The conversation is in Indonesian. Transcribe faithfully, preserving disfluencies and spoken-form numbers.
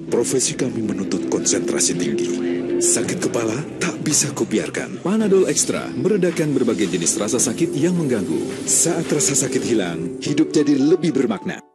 Profesi kami menuntut konsentrasi tinggi. Sakit kepala tak bisa kubiarkan. Panadol Extra meredakan berbagai jenis rasa sakit yang mengganggu. Saat rasa sakit hilang, hidup jadi lebih bermakna.